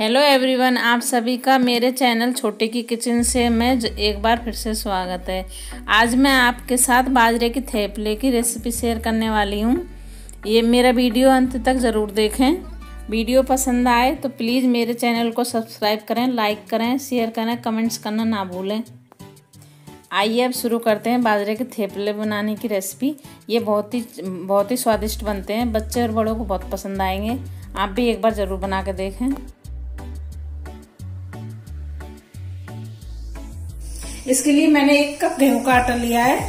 Hello everyone, आप सभी का मेरे चैनल छोटी की किचन से मैं एक बार फिर से स्वागत है। आज मैं आपके साथ बाजरे की थेपले की रेसिपी शेयर करने वाली हूँ। ये मेरा वीडियो अंत तक ज़रूर देखें। वीडियो पसंद आए तो प्लीज़ मेरे चैनल को सब्सक्राइब करें, लाइक करें, शेयर करें, कमेंट्स करना ना भूलें। आइए अब शुरू करते हैं बाजरे के थेपले बनाने की रेसिपी। ये बहुत ही स्वादिष्ट बनते हैं, बच्चे और बड़ों को बहुत पसंद आएंगे। आप भी एक बार ज़रूर बना के देखें। इसके लिए मैंने 1 कप गेहूं का आटा लिया है,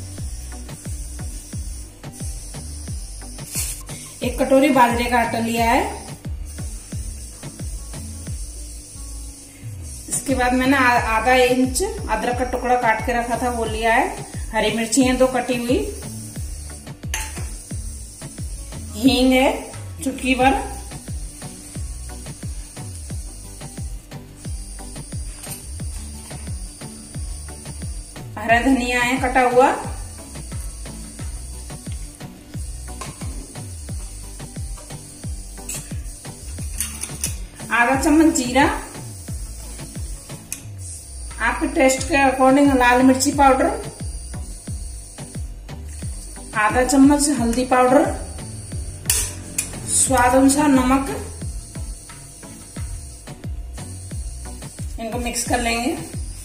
1 कटोरी बाजरे का आटा लिया है। इसके बाद मैंने आधा इंच अदरक का टुकड़ा काट के रखा था वो लिया है। हरी मिर्ची है 2 कटी हुई, हींग है चुटकी भर, हरा धनिया है कटा हुआ, आधा चम्मच जीरा, आपके टेस्ट के अकॉर्डिंग लाल मिर्ची पाउडर, आधा चम्मच हल्दी पाउडर, स्वाद अनुसार नमक। इनको मिक्स कर लेंगे।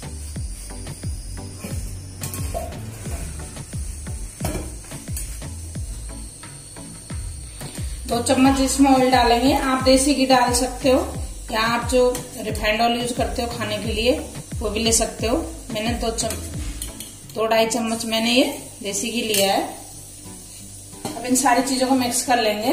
दो चम्मच इसमें ऑयल डालेंगे। आप देसी घी डाल सकते हो या आप जो रिफाइंड ऑयल यूज करते हो खाने के लिए वो भी ले सकते हो। मैंने 2-2.5 चम्मच मैंने ये देसी घी लिया है। अब इन सारी चीजों को मिक्स कर लेंगे।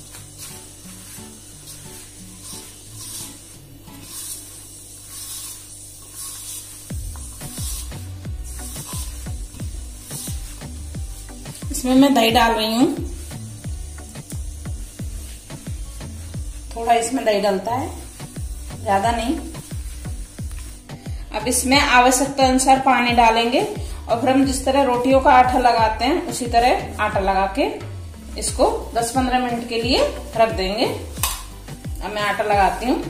इसमें मैं दही डाल रही हूँ, थोड़ा इसमें दही डलता है, ज्यादा नहीं। अब इसमें आवश्यकता अनुसार पानी डालेंगे और फिर हम जिस तरह रोटियों का आटा लगाते हैं उसी तरह आटा लगा के इसको 10-15 मिनट के लिए रख देंगे। अब मैं आटा लगाती हूँ।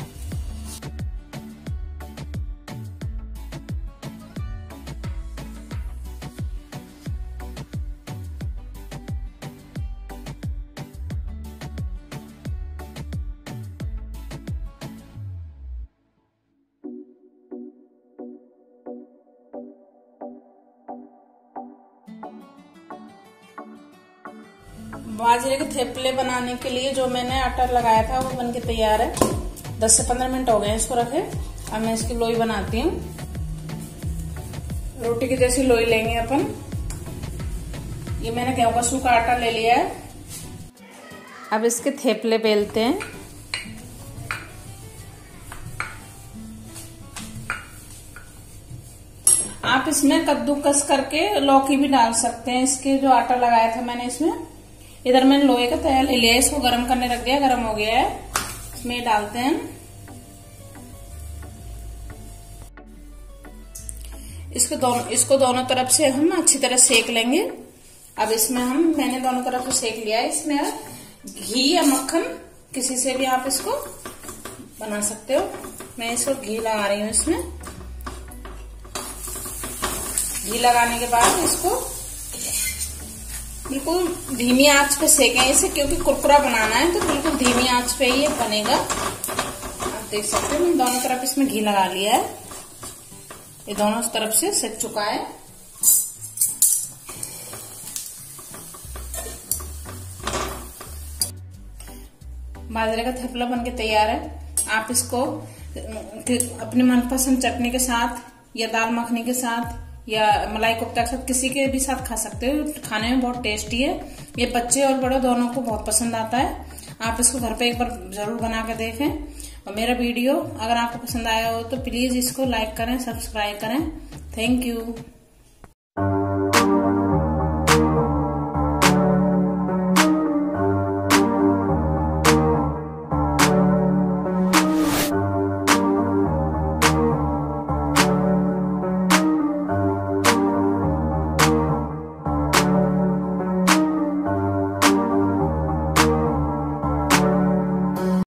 बाजरे के थेपले बनाने के लिए जो मैंने आटा लगाया था वो बनके तैयार है। 10 से 15 मिनट हो गए इसको रखे। अब मैं इसकी लोई बनाती हूँ। रोटी की जैसी लोई लेंगे अपन। ये मैंने गेहूं का सूखा आटा ले लिया है। अब इसके थेपले बेलते हैं। आप इसमें कद्दूकस करके लौकी भी डाल सकते हैं। इसके जो आटा लगाया था मैंने इसमें, इधर मैंने लोहे का तवा ले लिया है, इसको गर्म करने रख दिया, गर्म हो गया है। इसमें डालते हैं। इसको दोनों तरफ से हम अच्छी तरह सेक लेंगे। अब इसमें मैंने दोनों तरफ से सेक लिया है। इसमें घी या मक्खन किसी से भी आप इसको बना सकते हो। मैं इसको घी लगा रही हूँ। इसमें घी लगाने के बाद इसको बिल्कुल धीमी आंच पे सेकें इसे, क्योंकि कुरकुरा बनाना है तो बिल्कुल धीमी आंच पे ही ये बनेगा। आप देख सकते हो मैंने दोनों तरफ इसमें घी लगा लिया है। ये दोनों तरफ से सेक चुका है। बाजरे का थेपला बनके तैयार है। आप इसको अपनी मनपसंद चटनी के साथ या दाल मखनी के साथ या मलाई कोफ्ता के साथ किसी के भी साथ खा सकते हो। खाने में बहुत टेस्टी है। ये बच्चे और बड़े दोनों को बहुत पसंद आता है। आप इसको घर पे एक बार जरूर बना के देखें। और मेरा वीडियो अगर आपको पसंद आया हो तो प्लीज इसको लाइक करें, सब्सक्राइब करें। Thank you.